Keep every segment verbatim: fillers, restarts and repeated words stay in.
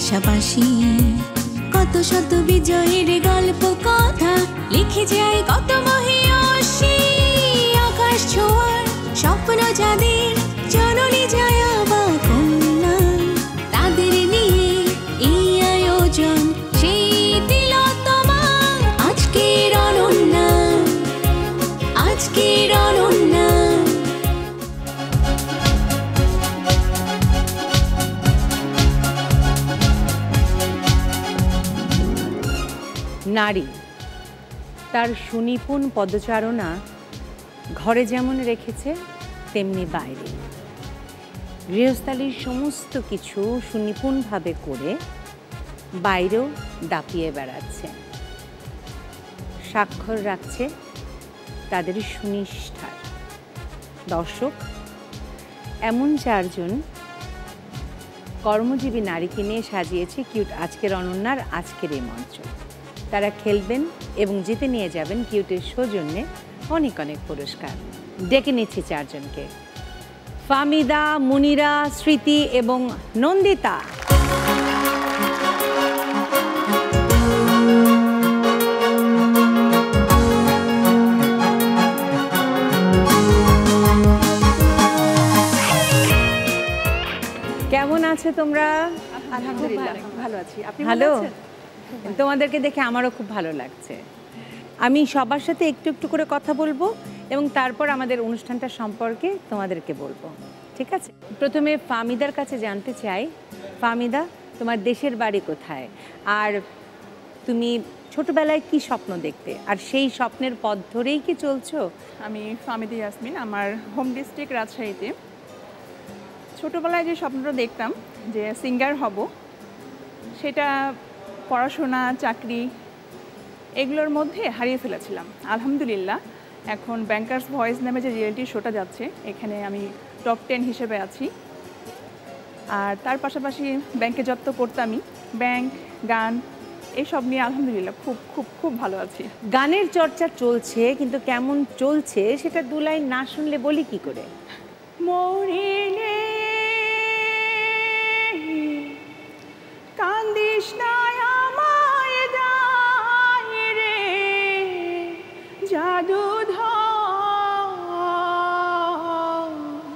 পাশাপাশি কত শত বিজয়ের গল্প কথা লিখে যায় কত মহিয়সী আকাশ ছোঁয়ার স্বপ্ন যাদের জননী জয়া বা কন্যা তাদের নিয়ে এই আয়োজন সেই তিলোত্তমা আজকের অনন্যা আজকের অনন্যা। নারী তার সুনিপুণ পদচারণা ঘরে যেমন রেখেছে তেমনি বাইরে গৃহস্থালির সমস্ত কিছু সুনিপুণভাবে করে বাইরেও দাপিয়ে বেড়াচ্ছে, স্বাক্ষর রাখছে তাদের সুনিষ্ঠার। দর্শক, এমন চারজন কর্মজীবী নারীকে নিয়ে সাজিয়েছে কিউট আজকের অনন্যার আজকের এই মঞ্চ। তারা খেলবেন এবং জিতে নিয়ে যাবেন কিউটের সৌজন্যে অনেক অনেক পুরস্কার। ডেকে নিচ্ছি চারজনকে, ফাহমিদা, মুনিরা, স্মৃতি এবং নন্দিতা। কেমন আছো তোমরা? আলহামদুলিল্লাহ ভালো আছি। আপনি ভালো? ভালো আছেন? তোমাদেরকে দেখে আমারও খুব ভালো লাগছে। আমি সবার সাথে একটু একটু করে কথা বলবো এবং তারপর আমাদের অনুষ্ঠানটা সম্পর্কে তোমাদেরকে বলবো, ঠিক আছে? প্রথমে ফাহমিদার কাছে জানতে চাই, ফাহমিদা তোমার দেশের বাড়ি কোথায় আর তুমি ছোটবেলায় কি স্বপ্ন দেখতে আর সেই স্বপ্নের পথ ধরেই কি চলছো? আমি ফাহমিদা ইয়াসমিন, আমার হোম ডিস্ট্রিক্ট রাজশাহীতে। ছোটোবেলায় যে স্বপ্নটা দেখতাম যে সিঙ্গার হব, সেটা পড়াশোনা, চাকরি এগুলোর মধ্যে হারিয়ে ফেলেছিলাম। আলহামদুলিল্লাহ এখন ব্যাংকার্স ভয়েস নামে যে রিয়েলিটি শোটা যাচ্ছে, এখানে আমি টপ টেন হিসেবে আছি। আর তার পাশাপাশি ব্যাংকে জব তো করতামই, ব্যাংক, গান এইসব নিয়ে আলহামদুলিল্লাহ খুব খুব খুব ভালো আছি। গানের চর্চা চলছে, কিন্তু কেমন চলছে সেটা দু লাইন না শুনলে বলি কি করে? মরিলে কান্দিস না আমায় দায় রে জাদুধর,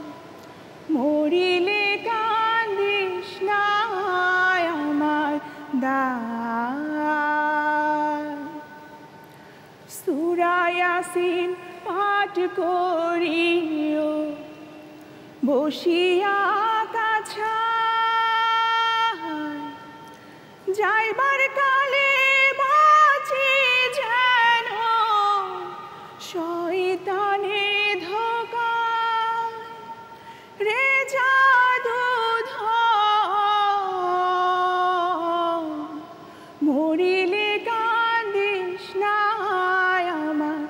মরিলে কান্দিস না আমার দায়। সূরা ইয়াসিন পাঠ করিও বসিয়া কাছা, যাইবার কালে বাঁচি যেন শয়তানে ধোকা রে জাদুধর, মরিলে কান্দিস না আমার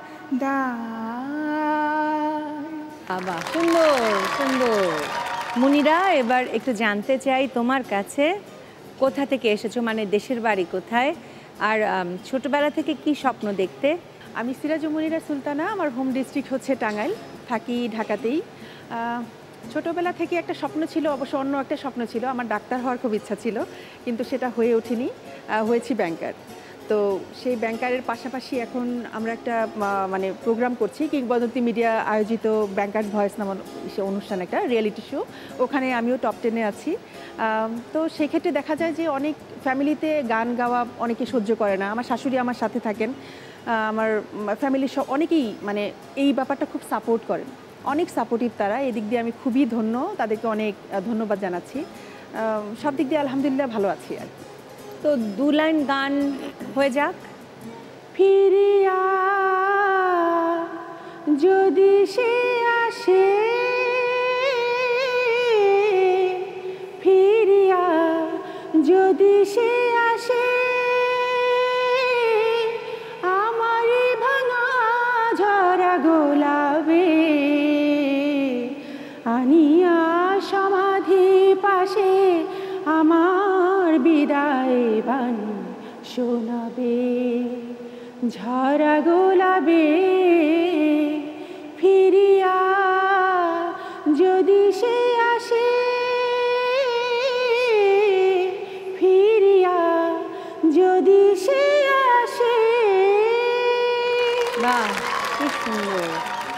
দায়। বাবা, সুন্দর সুন্দর। মুনিরা, এবার একটু জানতে চাই তোমার কাছে, কোথা থেকে এসেছো, মানে দেশের বাড়ি কোথায় আর ছোটবেলা থেকে কি স্বপ্ন দেখতে? আমি সিরাজ মুনিরা সুলতানা, আমার হোম ডিস্ট্রিক্ট হচ্ছে টাঙ্গাইল, থাকি ঢাকাতেই। ছোটোবেলা থেকে একটা স্বপ্ন ছিল, অবশ্য অন্য একটা স্বপ্ন ছিল, আমার ডাক্তার হওয়ার খুব ইচ্ছা ছিল, কিন্তু সেটা হয়ে ওঠেনি, হয়েছি ব্যাংকার। তো সেই ব্যাংকারের পাশাপাশি এখন আমরা একটা মানে প্রোগ্রাম করছি, কিংবদন্তি মিডিয়া আয়োজিত ব্যাংকার্স ভয়েস নামক অনুষ্ঠান, একটা রিয়েলিটি শো, ওখানে আমিও টপ টেনে আছি। তো সেক্ষেত্রে দেখা যায় যে অনেক ফ্যামিলিতে গান গাওয়া অনেকে সহ্য করে না। আমার শাশুড়ি আমার সাথে থাকেন, আমার ফ্যামিলির সব অনেকেই মানে এই ব্যাপারটা খুব সাপোর্ট করেন, অনেক সাপোর্টিভ তারা। এদিক দিয়ে আমি খুবই ধন্য, তাদেরকে অনেক ধন্যবাদ জানাচ্ছি। সব দিক দিয়ে আলহামদুলিল্লাহ ভালো আছি আর কি। তো দু লাইন গান হয়ে যাক। ফিরিয়া যদি সে আসে, ফিরিয়া যদি সে আসে, আমারই ভাঙা ঝরা গোলাপে আনিয়া সমাধি পাশে আমার বিদায় বাণী শোনাবে, ঝরা গোলাপে ফিরিয়া যদি সে আসে, ফির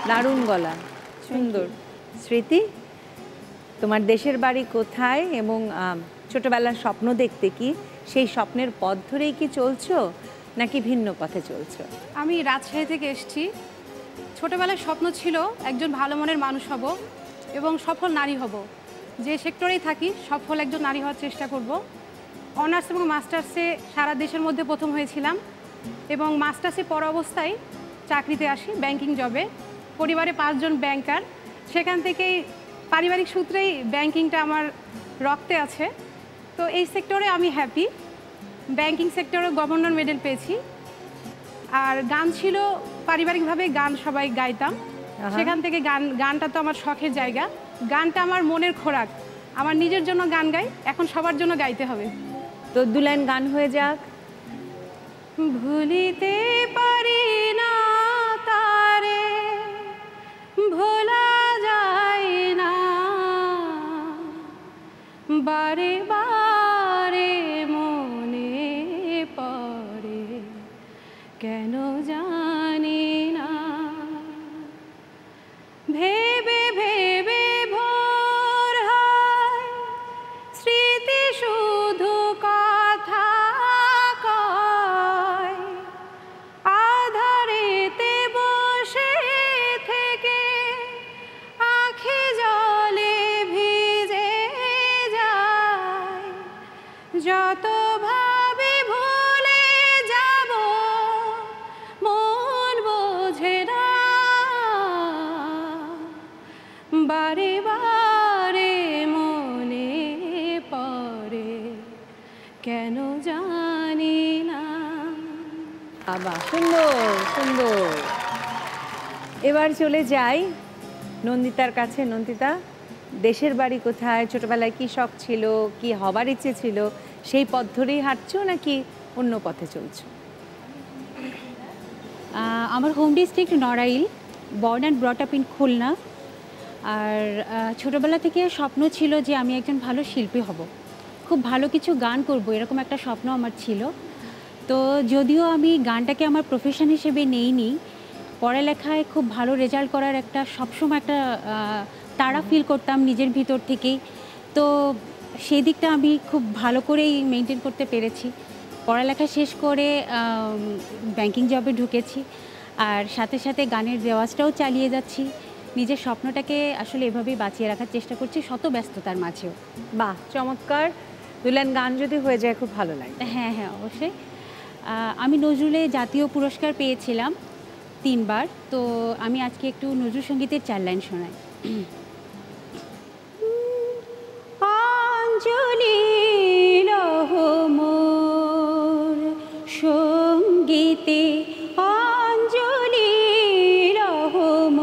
দারুণ গলা, সুন্দর। স্মৃতি, তোমার দেশের বাড়ি কোথায় এবং আম, ছোটবেলার স্বপ্ন দেখতে কি সেই স্বপ্নের পথ ধরেই কি চলছো নাকি ভিন্ন পথে চলছো? আমি রাজশাহী থেকে এসেছি। ছোটবেলায় স্বপ্ন ছিল একজন ভালো মনের মানুষ হব এবং সফল নারী হব। যে সেক্টরেই থাকি সফল একজন নারী হওয়ার চেষ্টা করব। অনার্স এবং মাস্টার্সে সারা দেশের মধ্যে প্রথম হয়েছিলাম এবং মাস্টার্সে পড়া অবস্থায় চাকরিতে আসি ব্যাংকিং জবে। পরিবারে পাঁচজন ব্যাংকার, সেখান থেকেই পারিবারিক সূত্রেই ব্যাংকিংটা আমার রক্তে আছে। তো এই সেক্টরে আমি হ্যাপি। ব্যাংকিং সেক্টরে গভর্নর মেডেল পেয়েছি। আর গান ছিল পারিবারিকভাবে, গান সবাই গাইতাম। সেখান থেকে গান গানটা তো আমার শখের জায়গা, গানটা আমার মনের খোরাক। আমার নিজের জন্য গান গাই, এখন সবার জন্য গাইতে হবে। তো দু লাইন গান হয়ে যাক। ভুলিতে পারি না তারে, ভোলা যায় না, বারে বারে মনে পড়ে, কেন জানি না, ভেবে ভেবে ভোর হয়, স্মৃতি শুধু কথা কয়, আধারেতে বসে থেকে আঁখি জলে ভিজে যায়, যত ভাবি ভুলে যাব মন বোঝে না, বারে বারে মনে পড়ে, কেন জানি না। বাবা, সুন্দর সুন্দর। এবার চলে যাই নন্দিতার কাছে। নন্দিতা, দেশের বাড়ি কোথায়, ছোটবেলায় কি শখ ছিল, কি হবার ইচ্ছে ছিল, সেই পথ ধরেই হাঁটছো নাকি অন্য পথে চলছো? আহ, আমার home district Narail, born and brought up in Khulna. আর আহ, ছোটোবেলা থেকে স্বপ্ন ছিল যে আমি একজন ভালো শিল্পী হব, খুব ভালো কিছু গান করব, এরকম একটা স্বপ্ন আমার ছিল। তো যদিও আমি গানটাকে আমার প্রফেশন হিসেবে নেইনি, পড়ালেখায় খুব ভালো রেজাল্ট করার একটা সবসময় একটা আহ, তাড়া ফিল করতাম নিজের ভিতর থেকেই। তো সেই দিকটা আমি খুব ভালো করেই মেনটেন করতে পেরেছি। পড়ালেখা শেষ করে ব্যাংকিং জবে ঢুকেছি, আর সাথে সাথে গানের রেওয়াজটাও চালিয়ে যাচ্ছি। নিজের স্বপ্নটাকে আসলে এভাবেই বাঁচিয়ে রাখার চেষ্টা করছি শত ব্যস্ততার মাঝেও। বাহ, চমৎকার। দুলান গান যদি হয়ে যায় খুব ভালো লাগে। হ্যাঁ হ্যাঁ অবশ্যই। আহ, আমি নজরুলে জাতীয় পুরস্কার পেয়েছিলাম তিনবার, তো আমি আজকে একটু নজরুল সঙ্গীতের চার লাইন শোনাই। অঞ্জলি লহ মোর সঙ্গীতে, অঞ্জলি লহ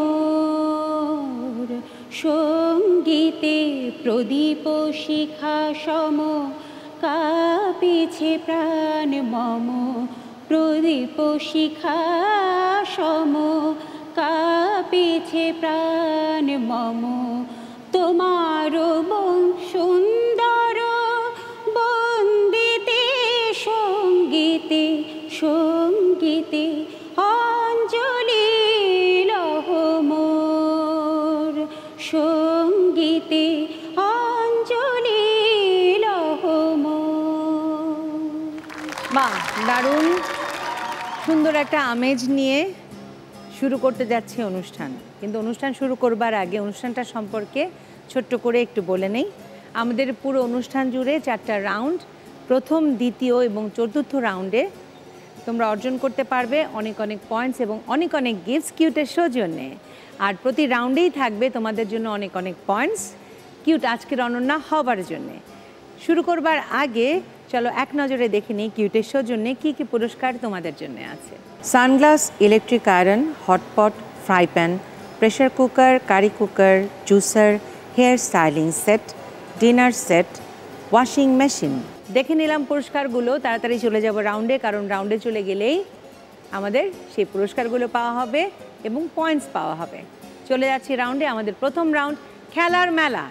মোর সঙ্গীতে, প্রদীপ শিখা সম কাঁপিছে প্রাণ মম, প্রদীপ শিখা সম কাঁপিছে প্রাণ মম, তোমার মন সুন্দর বন্দিতে সঙ্গীতে, সঙ্গীতে, অঞ্জলি লহ মোর সঙ্গীতে, অঞ্জলি লহ মোর। বাহ, দারুণ সুন্দর একটা আমেজ নিয়ে শুরু করতে যাচ্ছি অনুষ্ঠান। কিন্তু অনুষ্ঠান শুরু করবার আগে অনুষ্ঠানটা সম্পর্কে ছোট্ট করে একটু বলে নেই। আমাদের পুরো অনুষ্ঠান জুড়ে চারটা রাউন্ড, প্রথম, দ্বিতীয় এবং চতুর্থ রাউন্ডে তোমরা অর্জন করতে পারবে অনেক অনেক পয়েন্টস এবং অনেক অনেক গিফটস কিউটের সৌজন্যে। আর প্রতি রাউন্ডেই থাকবে তোমাদের জন্য অনেক অনেক পয়েন্টস কিউট আজকের অনন্যা হবার জন্যে। শুরু করবার আগে চলো এক নজরে দেখে নিই কিউটের সৌজন্যে কী কী পুরস্কার তোমাদের জন্য আছে। Sunglass, electric iron, hotpot, fry pan, pressure cooker, curry cooker, juicer, hair styling set, dinner set, washing machine. দেখে নিলাম পুরস্কারগুলো, তাড়াতাড়ি চলে যাব রাউন্ডে, কারণ রাউন্ডে চলে গেলেই আমাদের সেই পুরস্কারগুলো পাওয়া হবে এবং পয়েন্টস পাওয়া হবে। চলে যাচ্ছি রাউন্ডে। আমাদের প্রথম রাউন্ড খেলার মেলা।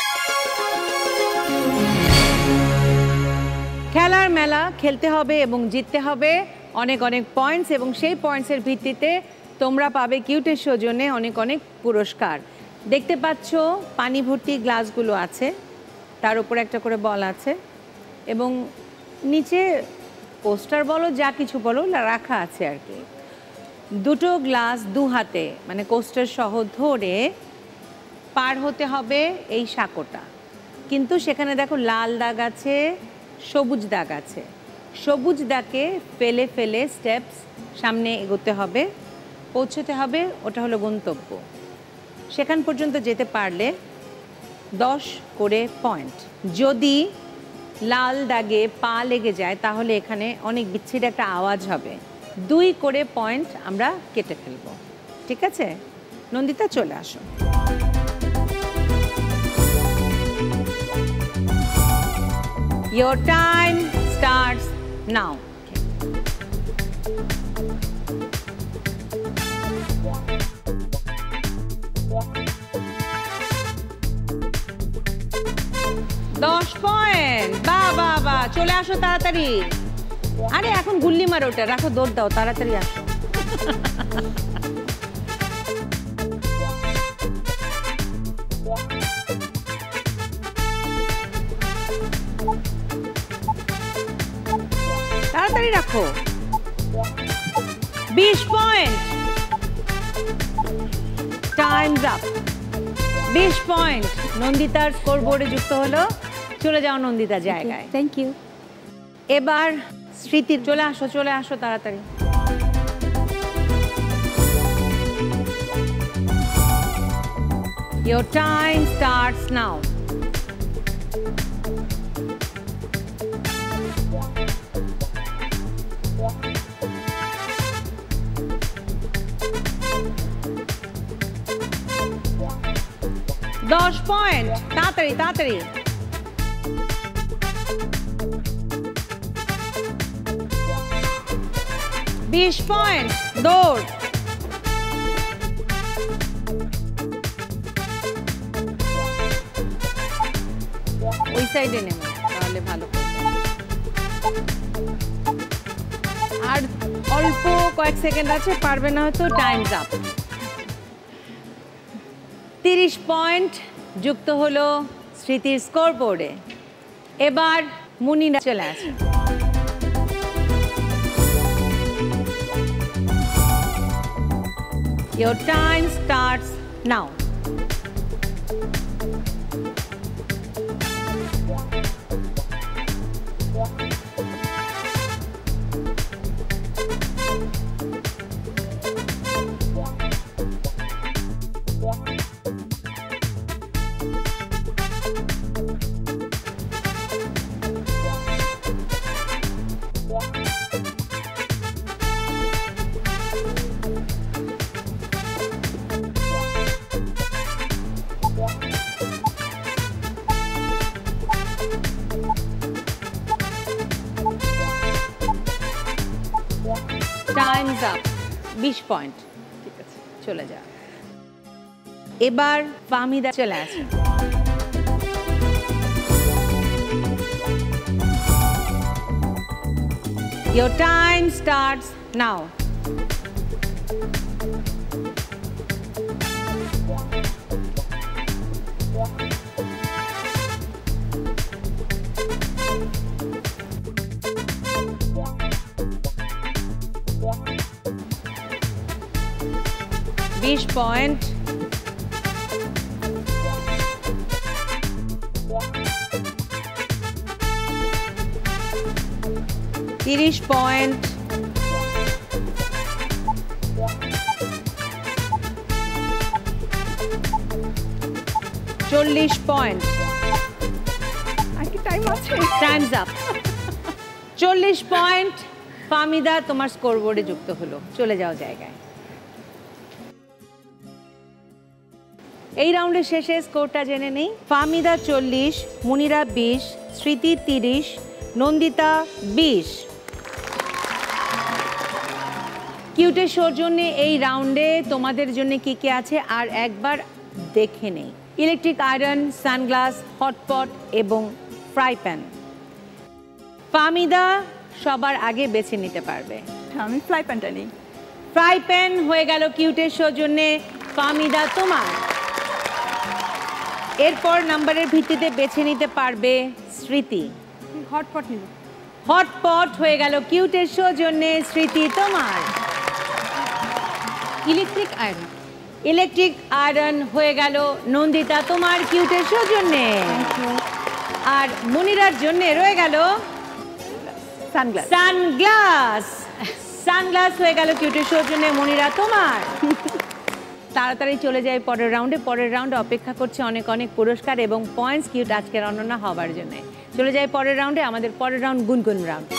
খেলার মেলা খেলতে হবে এবং জিততে হবে অনেক অনেক পয়েন্টস, এবং সেই পয়েন্টসের ভিত্তিতে তোমরা পাবে কিউটের সৌজন্যে অনেক অনেক পুরস্কার। দেখতে পাচ্ছ পানি ভর্তি গ্লাসগুলো আছে, তার উপর একটা করে বল আছে এবং নিচে পোস্টার বলো যা কিছু বলো রাখা আছে আর কি। দুটো গ্লাস দু হাতে মানে কোস্টার সহ ধরে পার হতে হবে এই সাঁকোটা, কিন্তু সেখানে দেখো লাল দাগ আছে, সবুজ দাগ আছে। সবুজ দাগে ফেলে ফেলে স্টেপস সামনে এগোতে হবে, পৌঁছতে হবে, ওটা হলো গন্তব্য। সেখান পর্যন্ত যেতে পারলে দশ করে পয়েন্ট। যদি লাল দাগে পা লেগে যায় তাহলে এখানে অনেক বিচ্ছিন্ন একটা আওয়াজ হবে, দুই করে পয়েন্ট আমরা কেটে ফেলব। ঠিক আছে, নন্দিতা চলে আসো। Your time starts now. দশ পয়েন্ট, বাহ বাহ বাহ, চলে আসো তাড়াতাড়ি। আরে এখন গুল্লি মারো, ওটা রাখো, দৌড় দাও, তাড়াতাড়ি আসো। তাড়াতাড়ি রাখো। বিশ পয়েন্ট, টাইমস আপ। বিশ পয়েন্ট নন্দিতার স্কোর বোর্ডে যুক্ত হলো। চলে যাও নন্দিতা জায়গায়। Thank you. এবার স্মৃতি চলে আসো, চলে আসো তাড়াতাড়ি। Your time starts now. দশ পয়েন্ট, তাড়াতাড়ি তাড়াতাড়ি। বিশ পয়েন্ট, দৌড়। ওই সাইডে নেমো তাহলে ভালো করবে। আর অল্প কয়েক সেকেন্ড আছে, পারবে না হয়তো, টাইমস আপ। তিরিশ পয়েন্ট যুক্ত হলো স্মৃতির স্কোর বোর্ডে। এবার মুনিরা চলে আসে। Your time starts now. Times up. বিশ পয়েন্ট, ঠিক আছে, চলে যা। এবার ফাহমিদা চলে আসে। Your time starts now. বিশ পয়েন্ট। তিরিশ পয়েন্ট। চল্লিশ পয়েন্ট। আর কি টাইম আছে? Times up. চল্লিশ পয়েন্ট। ফাহমিদা তোমার স্কোর বোর্ডে যুক্ত হলো, চলে যাও জায়গায়। এই রাউন্ডের শেষে স্কোরটা জেনে নেই। ফাহমিদা চল্লিশ, মুনিরা বিশ, স্মৃতি তিরিশ, নন্দিতা বিশ। কিউটের শোর জন্য এই রাউন্ডে তোমাদের জন্য কি কি আছে আর একবার দেখে নেই। ইলেকট্রিক আয়রন, সানগ্লাস, হটপট এবং ফ্রাই প্যান। ফাহমিদা সবার আগে বেছে নিতে পারবে। আমি ফ্রাই প্যানটা নিই। ফ্রাই প্যান হয়ে গেল কিউটের সৌজন্যে ফাহমিদা তোমার। এরপর নাম্বারের ভিত্তিতে বেছে নিতে পারবে স্মৃতি। হটপট নিব। হটপট হয়ে গেল কিউটের সৌজন্যে স্মৃতি তোমার। Electric iron. ইলেকট্রিক আয়রন হয়ে গেল নন্দিতা তোমার কিউটের সৌজন্যে। আর মুনিরার জন্য রয়ে গেল সানগ্লাস। সানগ্লাস। সানগ্লাস হয়ে গেল কিউটের সৌজন্যে মনিরা তোমার। তাড়াতাড়ি চলে যায় পরের রাউন্ডে। পরের রাউন্ডে অপেক্ষা করছে অনেক অনেক পুরস্কার এবং পয়েন্টস কিউট আজকের অনন্যা হবার জন্য। চলে যায় পরের রাউন্ডে। আমাদের পরের রাউন্ড গুনগুন রাউন্ড।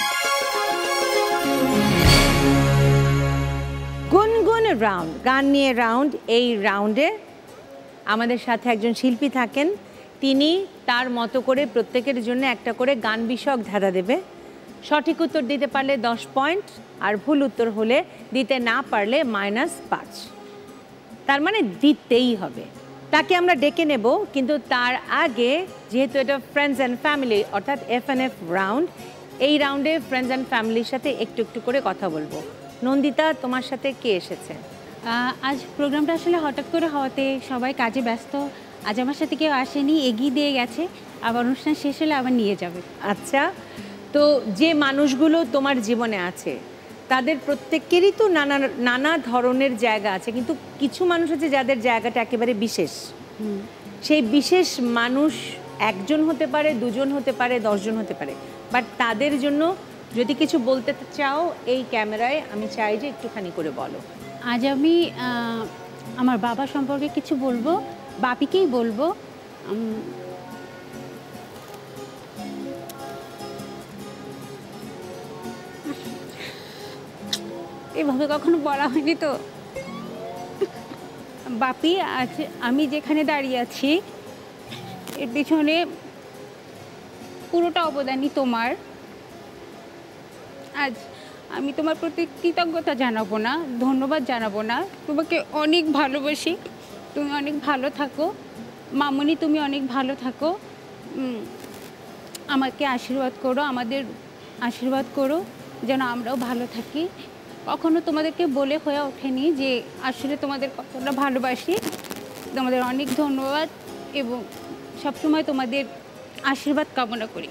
গুনগুন রাউন্ড, গান নিয়ে রাউন্ড। এই রাউন্ডে আমাদের সাথে একজন শিল্পী থাকেন, তিনি তার মতো করে প্রত্যেকের জন্য একটা করে গান বিষয়ক ধাঁধা দেবে। সঠিক উত্তর দিতে পারলে দশ পয়েন্ট, আর ভুল উত্তর হলে দিতে না পারলে মাইনাস পাঁচ। তার মানে দিতেই হবে। তাকে আমরা ডেকে নেব, কিন্তু তার আগে যেহেতু এটা ফ্রেন্ডস অ্যান্ড ফ্যামিলি অর্থাৎ এফ এন এফ রাউন্ড, এই রাউন্ডে ফ্রেন্ডস অ্যান্ড ফ্যামিলির সাথে একটু একটু করে কথা বলবো। নন্দিতা, তোমার সাথে কে এসেছে? আহ, আজ প্রোগ্রামটা আসলে হঠাৎ করে হওয়াতে সবাই কাজে ব্যস্ত, আজ আমার সাথে কেউ আসেনি, এগিয়ে দিয়ে গেছে, আবার অনুষ্ঠান শেষ হলে আবার নিয়ে যাবে। আচ্ছা, তো যে মানুষগুলো তোমার জীবনে আছে তাদের প্রত্যেকেরই তো নানা নানা ধরনের জায়গা আছে, কিন্তু কিছু মানুষ আছে যাদের জায়গাটা একেবারে বিশেষ। সেই বিশেষ মানুষ একজন হতে পারে, দুজন হতে পারে, দশজন হতে পারে, বাট তাদের জন্য যদি কিছু বলতে চাও এই ক্যামেরায় আমি চাই যে একটুখানি করে বলো। আজ আমি আহ, আমার বাবা সম্পর্কে কিছু বলবো, বাপিকেই বলবো। উম, এভাবে কখনো বলা হয়নি তো। বাপি, আজ আমি যেখানে দাঁড়িয়ে আছি এর পিছনে পুরোটা অবদানই তোমার। আজ আমি তোমার প্রতি কৃতজ্ঞতা জানাবো না, ধন্যবাদ জানাবো না, তোমাকে অনেক ভালোবাসি। তুমি অনেক ভালো থাকো মামুনি, তুমি অনেক ভালো থাকো। উম, আমাকে আশীর্বাদ করো, আমাদের আশীর্বাদ করো যেন আমরাও ভালো থাকি। কখনো তোমাদেরকে বলে হয়ে ওঠেনি যে আসলে তোমাদের কতটা ভালোবাসি। তোমাদের অনেক ধন্যবাদ এবং সবসময় তোমাদের আশীর্বাদ কামনা করি।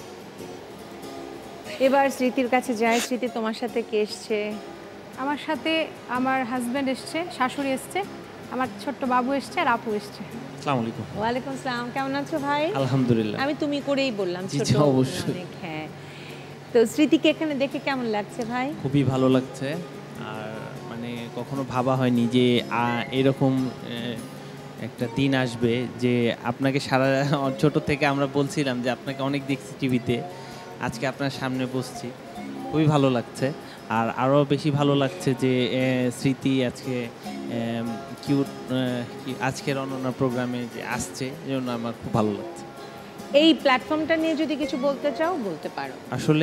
এবার স্মৃতির কাছে যায়। স্মৃতি, তোমার সাথে কে এসছে? আমার সাথে আমার হাজব্যান্ড এসছে, শাশুড়ি এসছে, আমার ছোট্ট বাবু এসছে আর আপু এসছে। আসসালামু আলাইকুম। ওয়ালাইকুম আসসালাম। কেমন আছো ভাই? আলহামদুলিল্লাহ। আমি তুমি করেই বললাম, জি, ছোট জি, অবশ্যই। অনেক। হ্যাঁ, তো স্মৃতিকে এখানে দেখে কেমন লাগছে ভাই? খুবই ভালো লাগছে। আর মানে কখনো ভাবা হয়নি যে আ, এরকম এ, একটা দিন আসবে যে আপনাকে সারা ছোট থেকে আমরা বলছিলাম যে আপনাকে অনেক দেখছি টিভিতে, আজকে আপনার সামনে বসছি, খুবই ভালো লাগছে। আর আরও বেশি ভালো লাগছে যে এ, স্মৃতি আজকে কিউট আজকের অনন্যা প্রোগ্রামে যে আসছে, এই জন্য আমার খুব ভালো লাগছে। এই প্ল্যাটফর্মটা নিয়ে যদি কিছু বলতে চাও বলতে পারো। আসলে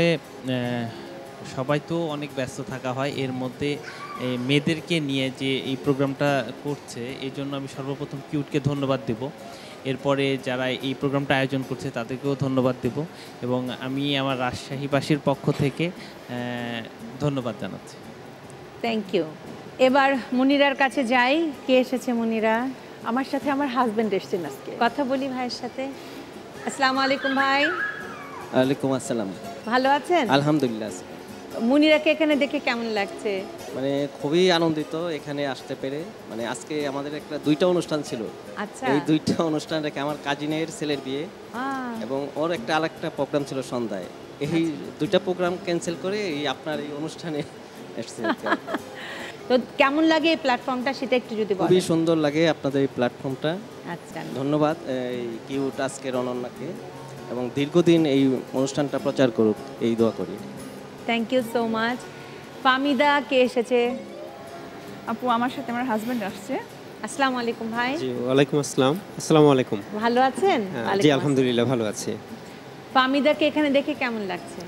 সবাই তো অনেক ব্যস্ত থাকা হয়, এর মধ্যে মেয়েদেরকে নিয়ে যে এই প্রোগ্রামটা করছে এই জন্য আমি সর্বপ্রথম কিউটকে ধন্যবাদ দেব। এরপরে যারা এই প্রোগ্রামটা আয়োজন করছে তাদেরকেও ধন্যবাদ দেব এবং আমি আমার রাজশাহীবাসীর পক্ষ থেকে ধন্যবাদ জানাচ্ছি। Thank you. এবার মুনিরার কাছে যাই। কে এসেছে মুনিরা? আমার সাথে আমার হাজবেন্ড এসেছেন আজকে। কথা বলি ভাইয়ের সাথে। আসসালামু আলাইকুম ভাই। ওয়ালাইকুম আসসালাম। ভালো আছেন? আলহামদুলিল্লাহ। মুনিরাকে এখানে দেখে কেমন লাগছে? মানে খুবই আনন্দিত এখানে আসতে পেরে। মানে আজকে আমাদের একটা দুইটা অনুষ্ঠান ছিল। আচ্ছা। এই দুইটা অনুষ্ঠান রেখে আমার কাজিনের ছেলের বিয়ে এবং ওর একটা আরেকটা প্রোগ্রাম ছিল সন্ধ্যায়, এই দুইটা প্রোগ্রাম ক্যান্সেল করে এই আপনার এই অনুষ্ঠানে এসেছে। তো কেমন লাগে এই প্ল্যাটফর্মটা সেটা একটু যদি বলেন। খুবই সুন্দর লাগে আপনাদের এই প্ল্যাটফর্মটা। আচ্ছা, ধন্যবাদ এই কিউট আজকের অনন্যাকে এবং দীর্ঘদিন এই অনুষ্ঠানটা প্রচার করুক এই দোয়া করি। Thank you so much. Fahmida কে এসেছে? আপু, আমার সাথে আমার হাজবেন্ড আসছে। আসসালামু আলাইকুম ভাই। জি, ওয়ালাইকুম আসসালাম। আসসালামু আলাইকুম। ভালো আছেন? জি, আলহামদুলিল্লাহ ভালো আছি। ফাহমিদাকে এখানে দেখে কেমন লাগছে?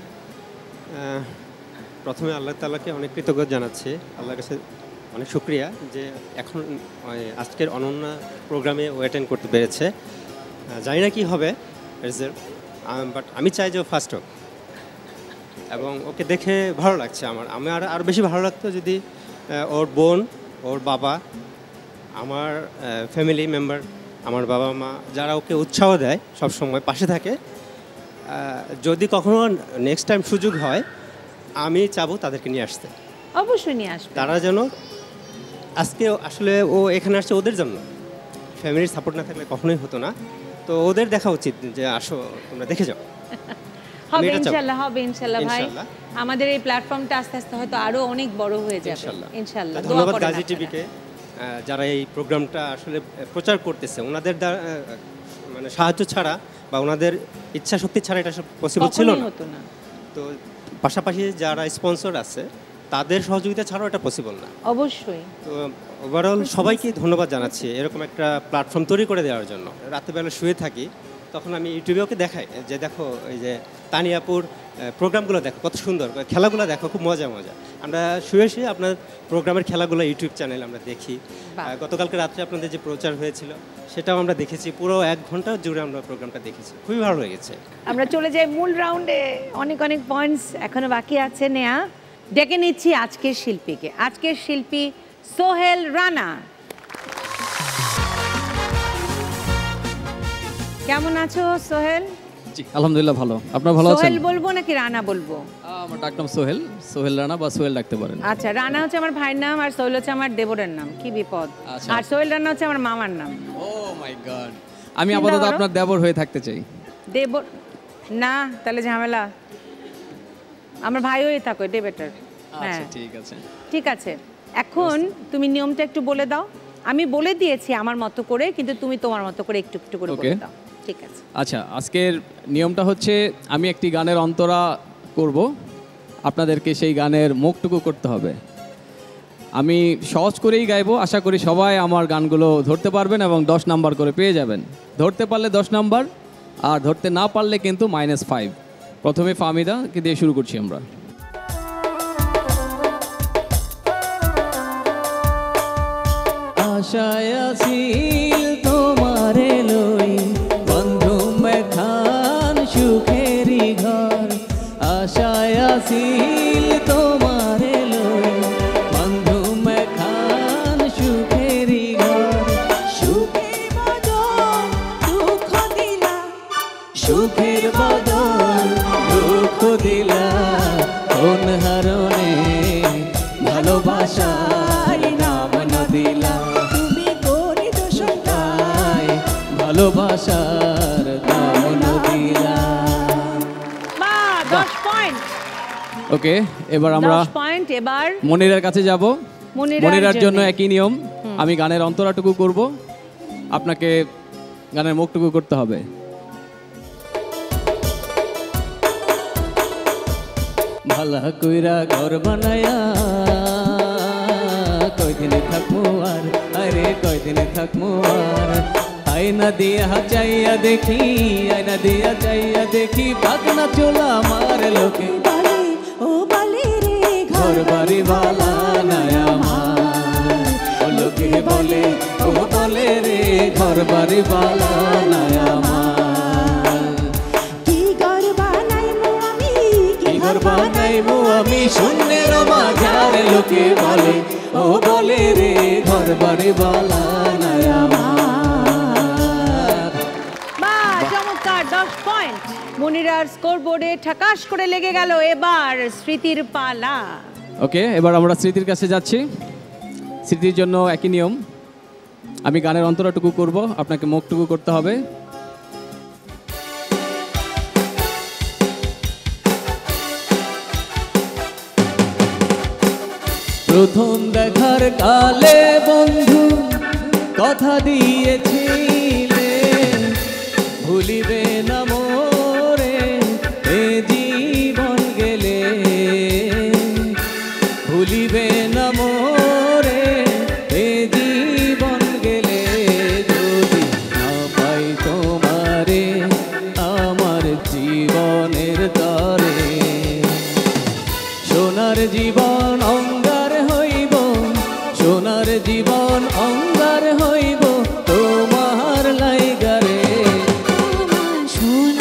প্রথমে আল্লাহ তাআলাকে অনেক কৃতজ্ঞতা জানাচ্ছি, আল্লাহর কাছে অনেক শুকরিয়া যে এখন আজকের অনন্যা প্রোগ্রামে ও অ্যাটেন্ড করতে পেরেছে। জানি না কি হবে রেজাল্ট, বাট আমি চাই যে ও ফার্স্ট হোক এবং ওকে দেখে ভালো লাগছে। আমার আমি আর আরও বেশি ভালো লাগতো যদি ওর বোন, ওর বাবা, আমার ফ্যামিলি মেম্বার, আমার বাবা মা যারা ওকে উৎসাহ দেয়, সব সময় পাশে থাকে। যদি কখনো নেক্সট টাইম সুযোগ হয়, আমি চাবো তাদেরকে নিয়ে আসতে। অবশ্যই নিয়ে আসবে। তারা যেন আজকে আসলে ও এখানে আসছে ওদের জন্য, ফ্যামিলির সাপোর্ট না থাকলে কখনোই হতো না। তো ওদের দেখা উচিত যে আসো তোমরা দেখে যাও। হবে ইনশাআল্লাহ, হবে ইনশাআল্লাহ ভাই। আমাদের এই প্ল্যাটফর্মটা আস্তে আস্তে হয়তো আরো অনেক বড় হয়ে যাবে ইনশাআল্লাহ। ধন্যবাদ গাজী টিভিকে, যারা এই প্রোগ্রামটা আসলে প্রচার করতেছে। ওনাদের মানে সাহায্য ছাড়া বা ওনাদের ইচ্ছা শক্তি ছাড়া এটা পসিবল ছিল না। তো পাশাপাশি যারা স্পন্সর আছে তাদের সহযোগিতা ছাড়াও এটা পসিবল না। অবশ্যই। তো ওভারঅল সবাইকে ধন্যবাদ জানাচ্ছি এরকম একটা প্ল্যাটফর্ম তৈরি করে দেওয়ার জন্য। রাতেরবেলা শুয়ে থাকি, তখন আমি ইউটিউবে ওকে দেখাই যে দেখো এই যে তানিয়াপুর প্রোগ্রামগুলো দেখো কত সুন্দর, খেলাগুলো দেখো খুব মজা মজা। আমরা শুয়ে শুয়ে আপনার প্রোগ্রামের খেলাগুলো ইউটিউব চ্যানেল আমরা দেখি। গতকালকে রাত্রে আপনাদের যে প্রচার হয়েছিল সেটাও আমরা দেখেছি, পুরো এক ঘন্টা জুড়ে আমরা প্রোগ্রামটা দেখেছি, খুবই ভালো লেগেছে। আমরা চলে যাই মূল রাউন্ডে, অনেক অনেক পয়েন্টস এখনো বাকি আছে নেয়া। ডেকে নিচ্ছি আজকের শিল্পীকে। আজকের শিল্পী সোহেল রানা। কেমন আছো সোহেল? জি আলহামদুলিল্লাহ ভালো। আপনারা ভালো আছেন? সোহেল বলবো নাকি রানা বলবো? আমার ডাকনাম সোহেল, সোহেল রানা বা সোহেল ডাকতে পারেন। আচ্ছা, রানা হচ্ছে আমার ভাইয়ের নাম আর সোহেল হচ্ছে আমার দেবরের নাম। কি বিপদ। আর সোহেল রানা হচ্ছে আমার মামার নাম। ও মাই গড, আমি আপাতত আপনার দেবর হয়ে থাকতে চাই। দেবর না, তাহলে ঝামেলা। আমার ভাই হয়ে থাকো, এটা বেটার। আচ্ছা ঠিক আছে ঠিক আছে। এখন তুমি নিয়মটা একটু বলে দাও। আমি বলে দিয়েছি আমার মতো করে, কিন্তু তুমি তোমার মতো করে একটু একটু করে বলে দাও। ঠিক আছে। আচ্ছা, আজকের নিয়মটা হচ্ছে আমি একটি গানের অন্তরা করব, আপনাদেরকে সেই গানের মুখটুকু করতে হবে। আমি সহজ করেই গাইবো, আশা করি সবাই আমার গানগুলো ধরতে পারবেন এবং দশ নাম্বার করে পেয়ে যাবেন। ধরতে পারলে দশ নাম্বার, আর ধরতে না পারলে কিন্তু মাইনাস ফাইভ। প্রথমে ফাহমিদাকে দিয়ে শুরু করছি আমরা। আশায় আছিল তোমারে লই বন্ধু মেখান সুখেরি ঘর, আশায় আছিল তোমারে লই বন্ধু মেখান সুখেরি ঘর। সুখের বদল দুঃখ দিলা, সুখের বদল দুঃখ দিলা, কোন হারণে ভালোবাসায় নাম না দিলা, তুমি কোন দোষটায় ভালোবাসার দাম না দিলা। দশ পয়েন্ট। ওকে, এবার আমরা দশ পয়েন্ট। এবার মনিরার কাছে যাব। মনিরার জন্য একই নিয়ম, আমি গানের অন্তরাটুকু করব, আপনাকে গানের মুখটুকু করতে হবে। ভালা কইরা ঘর বানায়া কয়দিন থাকবো আর, আরে কয়দিন থাকবো আর, আয়না দিয়া চাইয়া দেখি, আয়না দিয়া চাইয়া দেখি, পাগনা চোলা আমার লোকে ও বালি রে ঘর বাড়ি বালা নাই আমার, ও লোকে বলে ও বলে রে ঘর বাড়ি বালা নাই আমার। কি ঘর বানাইবো আমি, কি ঘর বানাইবো আমি, শূন্যের মাঝার লোকে বলে ও বলে রে ঘর বাড়ি বালা নাই আমার। বাহ, চমৎকার। দশ পয়েন্ট মনিরার স্কোরবোর্ডে ঠাকাশ করে লেগে গেল। এবার স্মৃতির পালা। ওকে, এবার আমরা স্মৃতির কাছে যাচ্ছি। স্মৃতির জন্য একই নিয়ম, আমি গানের অন্তরাটুকু করব, আপনাকে মুখটুকু করতে হবে। প্রথম দেখার কালে বন্ধু কথা দিয়েছিলে, ভুলিবে না মোরে এ জীবন গেলে, ভুলিবে না মোরে এ জীবন গেলে, যদি না পাই তোমারে আমার জীবনের তরে, সোনার জীবন অঙ্গার হইব, সোনার জীবন অঙ্গার হইব তোমার লাইগারে, তোমার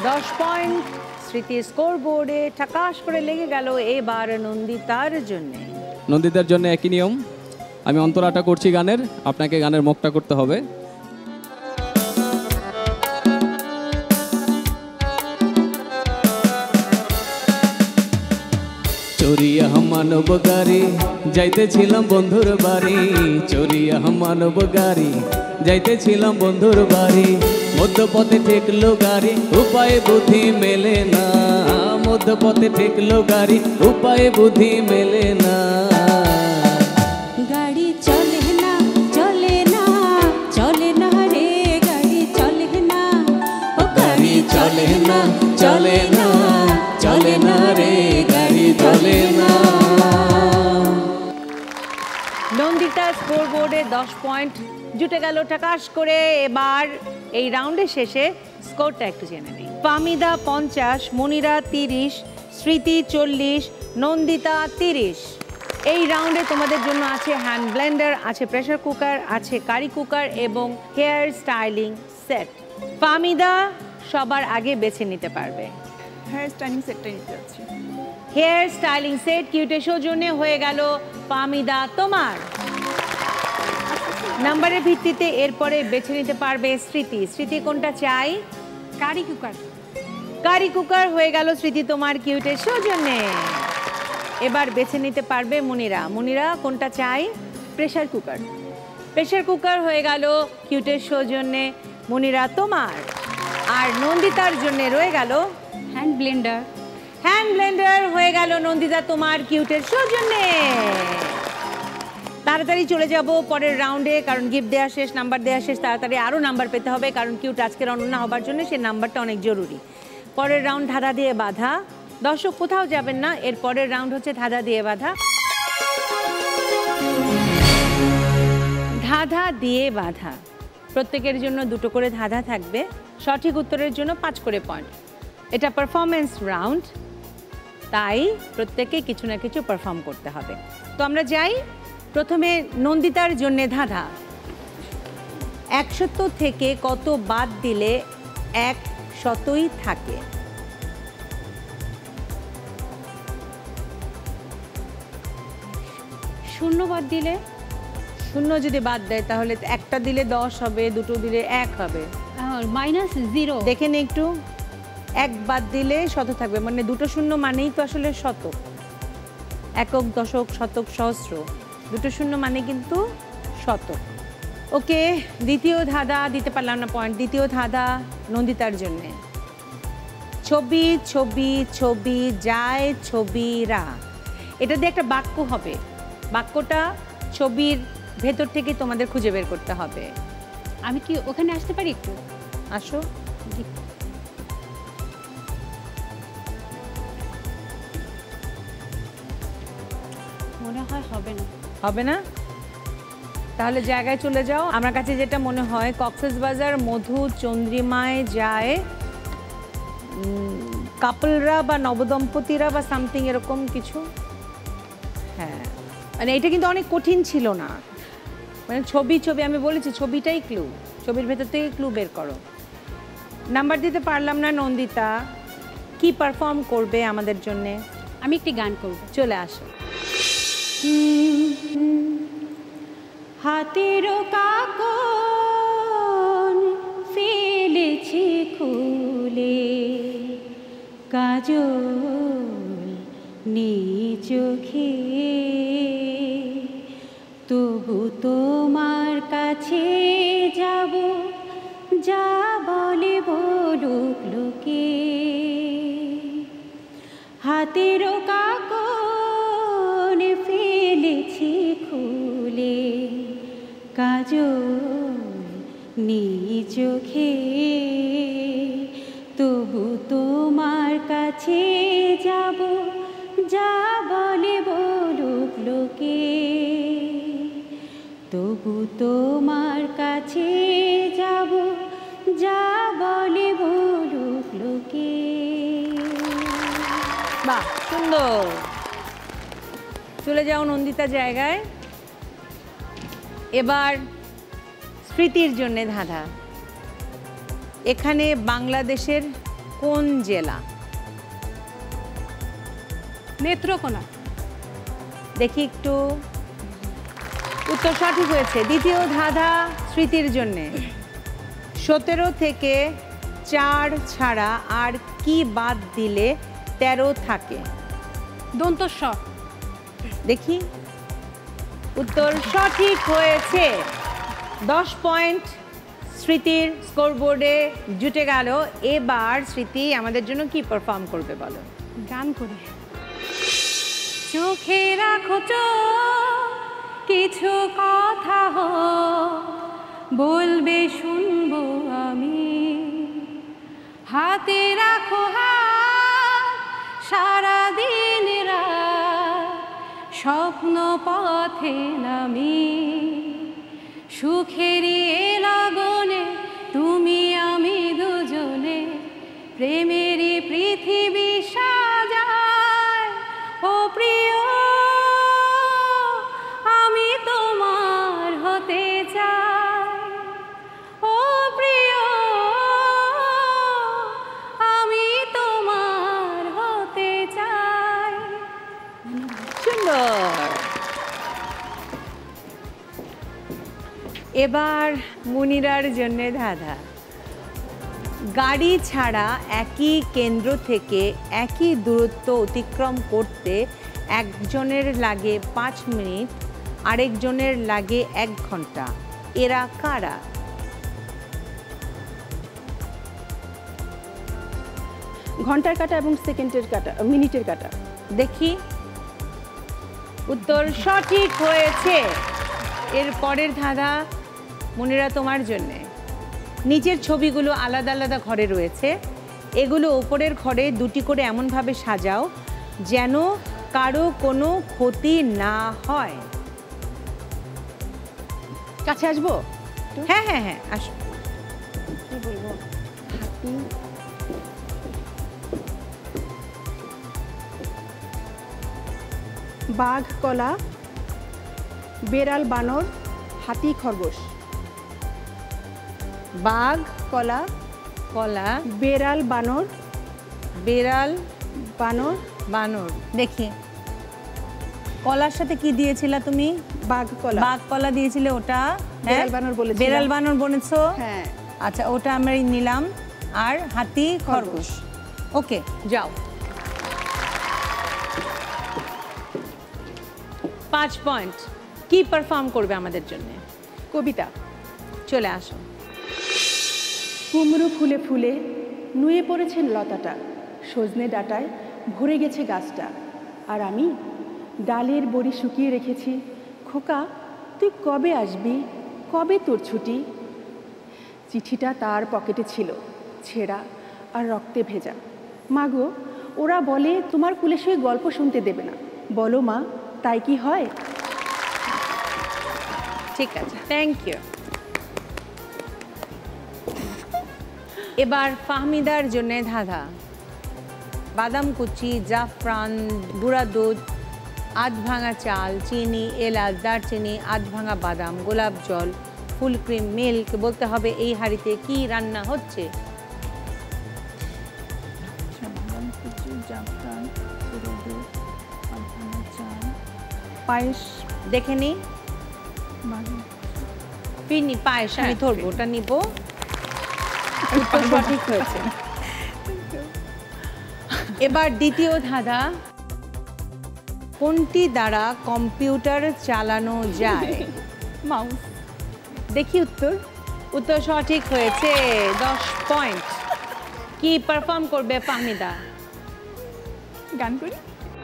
দশ পয়েন্ট স্মৃতি স্কোর বোর্ডে ঠাকাশ করে লেগে গেল এবার নন্দিতার জন্যে। নন্দিতার জন্য একই নিয়ম, আমি অন্তরাটা করছি গানের, আপনাকে গানের মুখটা করতে হবে। চোরিয়া মানব গাড়ি যাইতেছিলাম বন্ধুর বাড়ি, চোরিয়া মানব গাড়ি যাইতেছিলাম বন্ধুর বাড়ি, মধ্যপথে ঠেকলো গাড়ি উপায় বুদ্ধি মেলে না, মধ্যপথে ঠেকলো গাড়ি উপায় বুদ্ধি মেলে না। গাড়ি চলে না চলে না চলে না রে, গাড়ি চলে না, ও গাড়ি চলে না চলে না চলে না রে, গাড়ি চলে না। নন্দিতা স্কোর বোর্ডে দশ পয়েন্ট জুটে গেল ঠাকাশ করে। এবার এই রাউন্ডের শেষে স্কোরটা একটু জেনে নিই। ফামিদা পঞ্চাশ, মনিরা তিরিশ, স্মৃতি চল্লিশ, নন্দিতা তিরিশ। এই রাউন্ডে তোমাদের জন্য আছে হ্যান্ড ব্লেন্ডার, আছে প্রেসার কুকার, আছে কারি কুকার এবং হেয়ার স্টাইলিং সেট। ফামিদা সবার আগে বেছে নিতে পারবে। হেয়ার স্টাইলিং সেটটা নিতে যাচ্ছি। হেয়ার স্টাইলিং সেট কিউটে সৌজন্যে হয়ে গেল ফামিদা তোমার। নাম্বারের ভিত্তিতে এরপরে বেছে নিতে পারবে স্মৃতি। স্মৃতি কোনটা চাই? Curry cooker. কারি কুকার হয়ে গেল স্মৃতি তোমার কিউটে সৌজন্যে। এবার বেছে নিতে পারবে মনিরা। মনিরা কোনটা চাই? Pressure cooker. প্রেসার কুকার হয়ে গেল কিউটের সৌজন্যে মনিরা তোমার। আর নন্দিতার জন্য রয়ে গেল হ্যান্ড ব্লেন্ডার। হ্যান্ড ব্লেন্ডার হয়ে গেল নন্দিতা তোমার কিউটের সৌজন্যে। তাড়াতাড়ি চলে যাব পরের রাউন্ডে, কারণ গিফট দেওয়া শেষ, নাম্বার দেওয়া শেষ। তাড়াতাড়ি আরও নাম্বার পেতে হবে, কারণ কিউট আজকের অনন্যা হবার জন্য সেই নাম্বারটা অনেক জরুরি। পরের রাউন্ড ধাঁধা দিয়ে বাঁধা। দর্শক কোথাও যাবেন না, এর পরের রাউন্ড হচ্ছে ধাঁধা দিয়ে বাঁধা। ধাঁধা দিয়ে বাঁধা, প্রত্যেকের জন্য দুটো করে ধাঁধা থাকবে, সঠিক উত্তরের জন্য পাঁচ করে পয়েন্ট। এটা পারফরমেন্স রাউন্ড, তাই প্রত্যেকে কিছু না কিছু পারফর্ম করতে হবে। তো আমরা যাই। প্রথমে নন্দিতার জন্য ধাঁধা। একশত থেকে কত বাদ দিলে এক শতই থাকে? শূন্য বাদ দিলে? শূন্য যদি বাদ দেয় তাহলে একটা দিলে দশ হবে, দুটো দিলে এক হবে। Minus zero. দেখেন একটু, এক বাদ দিলে শত থাকবে, মানে দুটো শূন্য মানেই তো আসলে শত। একক, দশক, শতক, সহস্র, দুটো শূন্য মানে কিন্তু শতক। ওকে, দ্বিতীয় ধাঁধা দিতে পারলাম না পয়েন্ট। দ্বিতীয় ধাঁধা নন্দিতার জন্যে। ছবি ছবি ছবি যায় ছবিরা, এটা দিয়ে একটা বাক্য হবে। বাক্যটা ছবির ভেতর থেকে তোমাদের খুঁজে বের করতে হবে। আমি কি ওখানে আসতে পারি একটু? আসো। মনে হয় হবে না। হবে না? তাহলে জায়গায় চলে যাও। আমার কাছে যেটা মনে হয়, কক্সবাজার মধু চন্দ্রিমায় যায় কাপলরা বা নবদম্পতিরা বা সামথিং এরকম কিছু। হ্যাঁ, মানে এটা কিন্তু অনেক কঠিন ছিল না। মানে ছবি ছবি আমি বলেছি, ছবিটাই ক্লু, ছবির ভেতর থেকে ক্লু বের করো। নাম্বার দিতে পারলাম না নন্দিতা, কি পারফর্ম করবে আমাদের জন্যে? আমি একটি গান করব। চলে আসো। হাতেরও কাকন ফেলেছি খুলে, কাজল নেই চোখে, তবু তোমার কাছে যাব, যা বলে বলুক লোকে। হাতেরও কাকন ফেলেছি খুলে, কাজল নেই চোখে, তবু তোমার কাছে যাব, যা বলে বলুক লোকে। তবু তোমার কাছে যাব, যা বলে বলুক লোকে। বাহ, সুন্দর। চলে যাও নন্দিতা জায়গায়। এবার স্মৃতির জন্যে ধাঁধা। এখানে বাংলাদেশের কোন জেলা? নেত্রকোনা। দেখি একটু, উত্তর সঠিক হয়েছে। দ্বিতীয় ধাঁধা স্মৃতির জন্যে, সতেরো থেকে চার ছাড়া আর কি বাদ দিলে তেরো থাকে? দন্তস্ব। দেখি, উত্তর সঠিক হয়েছে। দশ পয়েন্ট স্মৃতির স্কোরবোর্ডে জুটে গেল। এবার স্মৃতি আমাদের জন্য কি পারফর্ম করবে বলো? গান করি। চোখে রাখো চোখ, কিছু কথা বলবে শুনবো আমি। হাতে রাখো হাত, সারাদিন রাত স্বপ্ন পথে নামি। সুখেরই লগনে তুমি আমি দুজনে, প্রেমেরই পৃথিবী সাজায়। ও প্রিয়, আমি তোমার হতে চাই। ও প্রিয়, আমি তোমার হতে চাই। সুন্দর। এবার মুনিরার জন্য ধাঁধা। গাড়ি ছাড়া একই কেন্দ্র থেকে একই দূরত্ব অতিক্রম করতে একজনের লাগে পাঁচ মিনিট, আরেকজনের লাগে এক ঘন্টা। এরা কারা? ঘন্টার কাটা এবং সেকেন্ডের কাটা, মিনিটের কাটা। দেখি, উত্তর সঠিক হয়েছে। এর পরের ধাঁধা মুনিরা তোমার জন্যে। নিচের ছবিগুলো আলাদা আলাদা ঘরে রয়েছে, এগুলো ওপরের ঘরে দুটি করে এমনভাবে সাজাও যেন কারো কোনো ক্ষতি না হয়। কাছে আসবো? হ্যাঁ হ্যাঁ হ্যাঁ আসো। কি বলবো? হাতি, বাঘ, কলা, বেড়াল, বানর, হাতি, খরগোশ। বাঘ, কলা, কলা, বেড়াল, বানর, বেড়াল, বানর, বানর। দেখি, কলার সাথে কি দিয়েছিলা তুমি? বাঘ, কলা। বাঘ, কলা দিয়েছিলে, ওটা বেড়াল, বানর বলেছিলাম। বেড়াল, বানর বলেছো? হ্যাঁ। আচ্ছা, ওটা আমরা নিলাম। আর হাতি, খরগোশ। ওকে, যাও। পাঁচ পয়েন্ট। কি পারফর্ম করবে আমাদের জন্য? কবিতা। চলে আসো। কুমড়ো ফুলে ফুলে নুয়ে পড়েছেন লতাটা, সজনে ডাঁটায় ভরে গেছে গাছটা, আর আমি ডালের বড়ি শুকিয়ে রেখেছি। খোকা, তুই কবে আসবি, কবে তোর ছুটি? চিঠিটা তার পকেটে ছিল, ছেঁড়া আর রক্তে ভেজা। মাগো, ওরা বলে তোমার কুলে শুয়ে গল্প শুনতে দেবে না। বলো মা, তাই কি হয়? ঠিক আছে, থ্যাংক ইউ। এবার ফাহমিদার জন্য ধাঁধা। বাদাম কুচি, জাফরান, গুঁড়া দুধ, আধ ভাঙা চাল, চিনি, এলাচ, দারচিনি, আধ ভাঙা বাদাম, গোলাপ জল, ফুল ক্রিম, মিল্ক। বলতে হবে এই হাঁড়িতে কি রান্না হচ্ছে। পায়েস। দেখে নি, পিনি পায়েস। আমি ধরবো, ওটা নিব। উত্তর সঠিক হয়েছে। এবার দ্বিতীয় ধাঁধা। কোনটি দ্বারা কম্পিউটার চালানো যায়? মাউস। দেখি উত্তর। উত্তর সঠিক হয়েছে। দশ পয়েন্ট। কি পারফর্ম করবে ফাহমিদা? গান করি।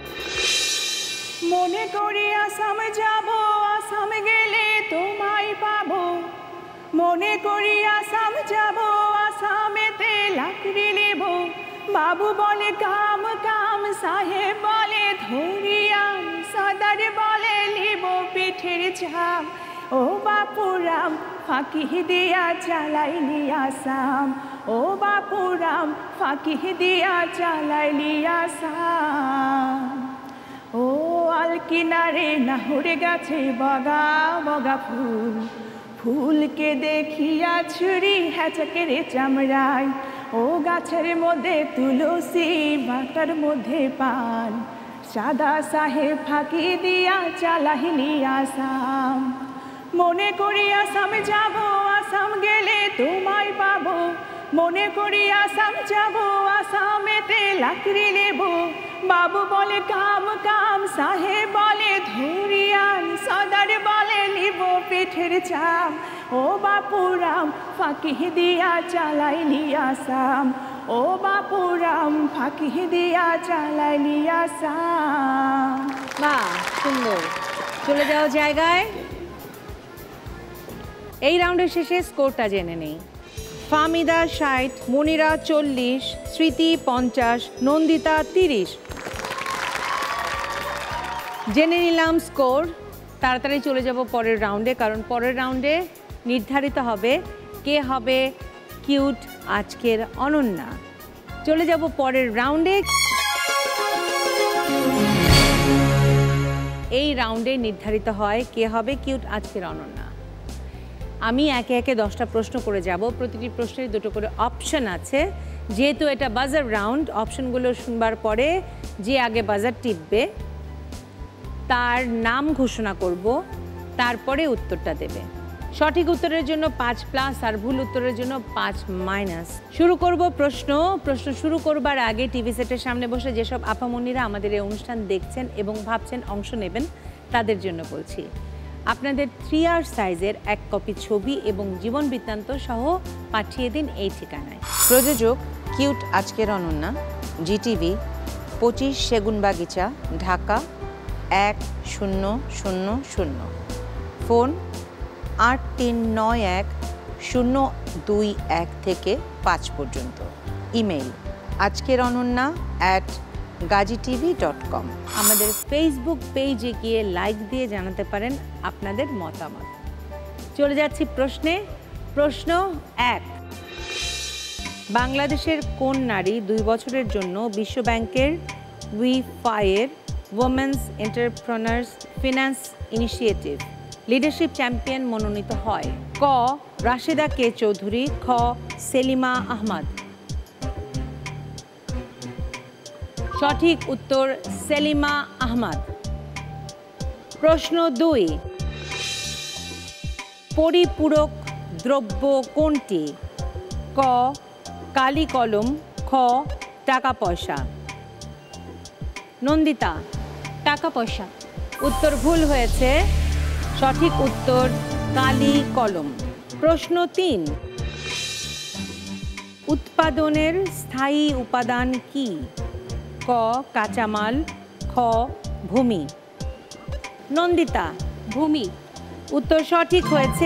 মনে করি আসাম যাব, আসাম গেলে তোমায় পাবো। মনে করি আসাম যাব, আসামেতে লাকড়ি নেব। বাবু বলে কাম কাম, সাহেব বলে ধরিয়াম, সদর বলে লিব পিঠের ছাপ। ও বাপুরাম, ফাঁকি দিয়া চালাইলি আসাম। ও বাপুরাম, ফাঁকি দিয়া চালাইলি আসাম। ও আল কিনারে নাহুরে গাছে বগা বগা ফুল, ফুলকে দেখিয়া ছুরি হ্যাচকেরে চামড়ায়। ও গাছের মধ্যে তুলসী বাটার মধ্যে পান সাদা সাহেব ফাঁকি দিয়া চালাহিলি আসাম মনে করি আসাম যাব আসাম গেলে তোমায় পাবো মনে করি আসাম যাব আসামেতে লাকড়ি নেব বাবু বলে কাম কাম সাহেব বলে ধরিয়ান সদার বলে নিব পিঠের চাম ও বাপুরাম ফাঁকি দিয়া চালাইলি আসাম ও বাপুরাম ফাঁকি দিয়া চালাইলি আসাম। বাহ, সুন্দর। চলে যাও জায়গায়। এই রাউন্ডের শেষে স্কোরটা জেনে নেই। ফাহমিদা ষাট, মনিরা চল্লিশ, স্মৃতি পঞ্চাশ, নন্দিতা তিরিশ। জেনে নিলাম স্কোর। তাড়াতাড়ি চলে যাব পরের রাউন্ডে, কারণ পরের রাউন্ডে নির্ধারিত হবে কে হবে কিউট আজকের অনন্যা। চলে যাব পরের রাউন্ডে। এই রাউন্ডে নির্ধারিত হয় কে হবে কিউট আজকের অনন্যা। আমি একে একে দশটা প্রশ্ন করে যাব, প্রতিটি প্রশ্নের দুটো করে অপশন আছে। যেহেতু এটা বাজার রাউন্ড, অপশনগুলো শুনবার পরে যে আগে বাজার টিপবে তার নাম ঘোষণা করব, তারপরে উত্তরটা দেবে। সঠিক উত্তরের জন্য পাঁচ প্লাস আর ভুল উত্তরের জন্য পাঁচ মাইনাস। শুরু করব প্রশ্ন। প্রশ্ন শুরু করবার আগে টিভি সেটের সামনে বসে যেসব আপামনিরা আমাদের এই অনুষ্ঠান দেখছেন এবং ভাবছেন অংশ নেবেন, তাদের জন্য বলছি, আপনাদের থ্রি আর সাইজের এক কপি ছবি এবং জীবন বৃত্তান্ত সহ পাঠিয়ে দিন এই ঠিকানায়। প্রযোজক কিউট আজকের অনন্যা, জিটিভি, পঁচিশ সেগুনবাগিচা, ঢাকা এক শূন্য শূন্য শূন্য। ফোন আট তিন নয় এক শূন্য দুই এক থেকে পাঁচ পর্যন্ত। ইমেল আজকের Ananya at Gazi TV dot com. আমাদের ফেসবুক পেজে গিয়ে লাইক দিয়ে জানাতে পারেন আপনাদের মতামত। চলে যাচ্ছি প্রশ্নে। প্রশ্ন এক, বাংলাদেশের কোন নারী দুই বছরের জন্য বিশ্ব ব্যাংকের উই ফাইয়ের women's entrepreneurs finance initiative leadership champion মনোনীত হয়? ক রাশেদা কে চৌধুরী, খ সেলিমা আহমদ। সঠিক উত্তর সেলিমা আহমদ। প্রশ্ন দুই, পরিপূরক দ্রব্য কোনটি? ক কালি কলম, খ টাকা পয়সা। নন্দিতা। টাকা পয়সা। উত্তর ভুল হয়েছে, সঠিক উত্তর কালি কলম। প্রশ্ন তিন, উৎপাদনের স্থায়ী উপাদান কি? ক কাঁচামাল, খ ভূমি। নন্দিতা। ভূমি। উত্তর সঠিক হয়েছে।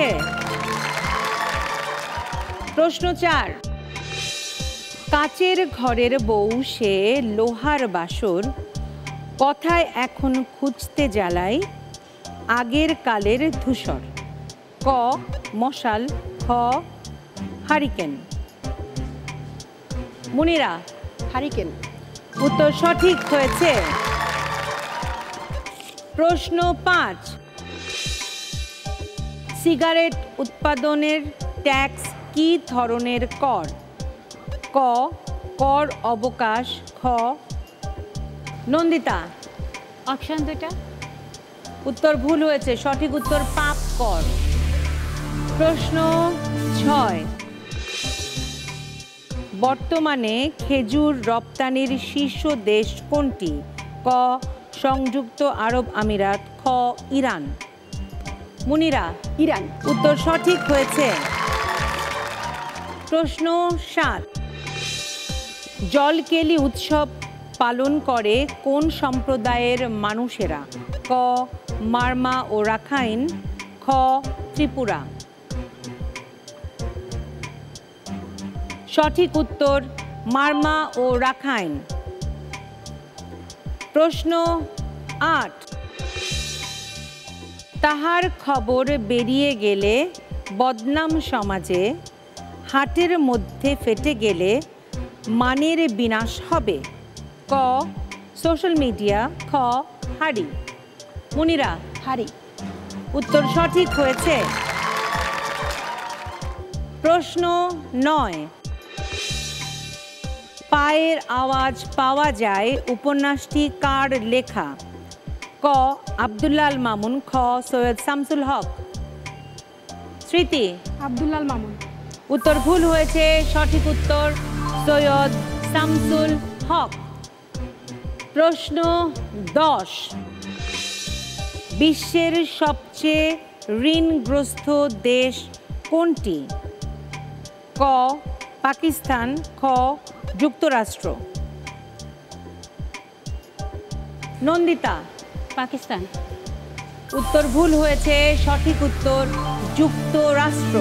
প্রশ্ন চার, কাচের ঘরের বউ সে লোহার বাসর, কথায় এখন খুঁজতে জ্বালাই আগের কালের ধূসর। ক মশাল, খ হারিকেন। মুনিরা। হারিকেন। উত্তর সঠিক হয়েছে। প্রশ্ন পাঁচ, সিগারেট উৎপাদনের ট্যাক্স কি ধরনের কর? ক কর অবকাশ, খ। নন্দিতা। অপশন দুটা। উত্তর ভুল হয়েছে, সঠিক উত্তর পাপ কর। প্রশ্ন ছয়, বর্তমানে খেজুর রপ্তানির শীর্ষ দেশ কোনটি? ক সংযুক্ত আরব আমিরাত, খ ইরান। মুনিরা। ইরান। উত্তর সঠিক হয়েছে। প্রশ্ন সাত, জলকেলি উৎসব পালন করে কোন সম্প্রদায়ের মানুষেরা? ক মারমা ও রাখাইন, খ ত্রিপুরা। সঠিক উত্তর মারমা ও রাখাইন। প্রশ্ন আট, তাহার খবর বেরিয়ে গেলে বদনাম সমাজে, হাটের মধ্যে ফেটে গেলে মানের বিনাশ হবে? ক সোশ্যাল মিডিয়া, খ হাড়ি। মুনিরা। হাড়ি। উত্তর সঠিক হয়েছে। প্রশ্ন নয়, পায়ের আওয়াজ পাওয়া যায় উপন্যাসটি কার লেখা? ক আব্দুল্লাহ আল মামুন, খ সৈয়দ শামসুল হক। স্মৃতি? আব্দুল্লাহ আল মামুন। উত্তর ভুল হয়েছে, সঠিক উত্তর সৈয়দ শামসুল হক। প্রশ্ন দশ, বিশ্বের সবচেয়ে ঋণগ্রস্ত দেশ কোনটি? ক পাকিস্তান, খ যুক্তরাষ্ট্র। নন্দিতা? পাকিস্তান। উত্তর ভুল হয়েছে, সঠিক উত্তর যুক্তরাষ্ট্র।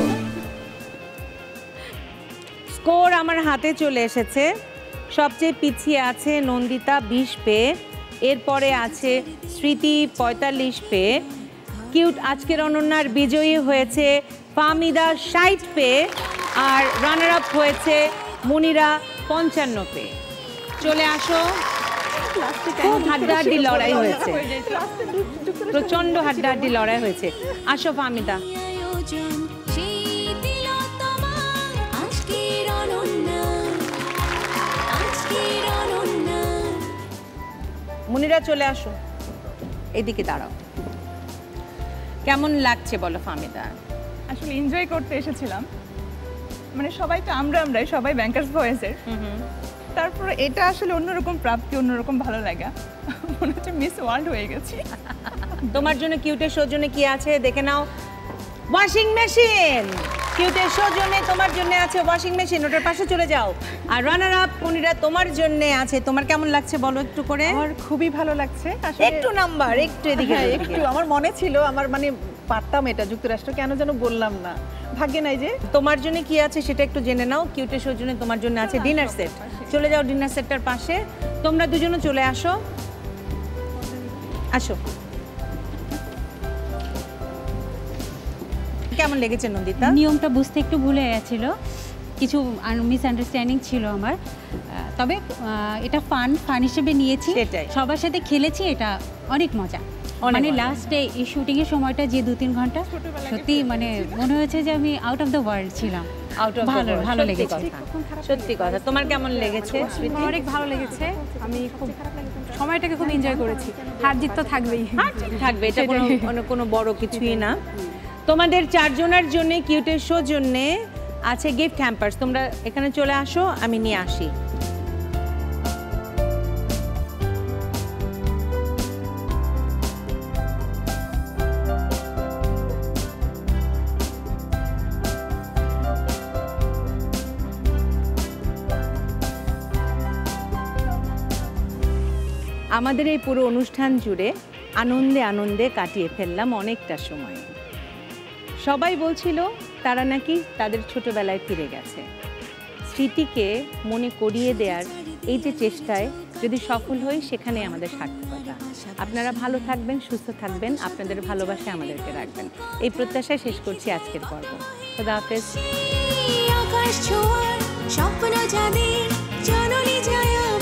স্কোর আমার হাতে চলে এসেছে। সবচেয়ে পিছিয়ে আছে নন্দিতা বিশ পেয়ে, এরপরে আছে স্মৃতি পঁয়তাল্লিশ পেয়ে। কিউট আজকের অনন্যার বিজয়ী হয়েছে ফাহমিদা ষাট পেয়ে, আর রানার আপ হয়েছে মুনিরা পঞ্চান্ন পেয়ে। চলে আসো, খুব হাড্ডাহাড্ডি লড়াই হয়েছে, প্রচন্ড হাড্ডাহাড্ডি লড়াই hয়েছে। আসো ফাহমিদা। মুনিরা চলে আসো, এদিকে দাঁড়াও। কেমন লাগছে বলো ফাহমিদা? আসলে এনজয় করতে এসেছিলাম, মানে সবাই তো আমরা আমরাই সবাই ব্যাংকার্স ভয়েসের। তারপরে এটা আসলে অন্যরকম প্রাপ্তি, অন্যরকম ভালো লাগা, মনে হচ্ছে মিস ওয়ার্ল্ড হয়ে গেছি। তোমার জন্য কিউটের সৌজন্যে কি আছে দেখে নাও। Washing machine. কিউটের সৌজন্যে তোমার জন্য আছে ওয়াশিং মেশিন, ওটার পাশে চলে যাও। আর রানার আপ মুনিরা তোমার জন্য আছে। তোমার কেমন লাগছে বলো একটু করে? আমার খুবই ভালো লাগছে। একটু নাম্বার একটু এদিকে, একটু আমার মনে ছিল, আমার মানে পারতাম এটা, যুক্তরাষ্ট্র কেন যেন বললাম না, ভাগ্যে নাই যে। তোমার জন্য কি আছে সেটা একটু জেনে নাও। কিউটের সৌজন্যে তোমার জন্য আছে ডিনার সেট। চলে যাও ডিনার সেটটার পাশে। তোমরা দুজনে চলে আসো, আসো। কেমন লেগেছে নন্দিতা? নিয়মটা বুঝতে একটু ভুলে গেছিল, কিছু মিসআন্ডারস্ট্যান্ডিং ছিল আমার, তবে এটা ফান ফান হিসেবে নিয়েছি, সবার সাথে খেলেছি, এটা অনেক মজা। মানে লাস্টে এই শুটিং এর সময়টা যে দু তিন ঘন্টা সত্যি মানে মনে হয়েছে যে আমি আউট অফ দ্য ওয়ার্ল্ড ছিলাম। আউট অফ ভালো ভালো লেগেছে, সত্যি কথা। তোমার কেমন লেগেছে? অনেক ভালো লেগেছে, আমি খুব সময়টাকে খুব এনজয় করেছি। হার জিত তো থাকবেই, থাকবে, এটা কোনো কোনো বড় কিছুই না। তোমাদের চারজনের জন্য কিউটের শো জন্য আছে গিফট হ্যাম্পার্স। তোমরা এখানে চলে আসো, আমি নিয়ে আসি। আমাদের এই পুরো অনুষ্ঠান জুড়ে আনন্দে আনন্দে কাটিয়ে ফেললাম অনেকটা সময়। সবাই বলছিল তারা নাকি তাদের ছোটবেলায় ফিরে গেছে। স্মৃতিকে মনে করিয়ে দেওয়ার এই যে চেষ্টায় যদি সফল হই, সেখানে আমাদের সার্থকতা। আপনারা ভালো থাকবেন, সুস্থ থাকবেন, আপনাদের ভালোবাসা আমাদেরকে রাখবেন, এই প্রত্যাশায় শেষ করছি আজকের পর্ব। খোদা হাফেজ। আকাশ ছোঁয়ার স্বপ্ন জানি জননী যায়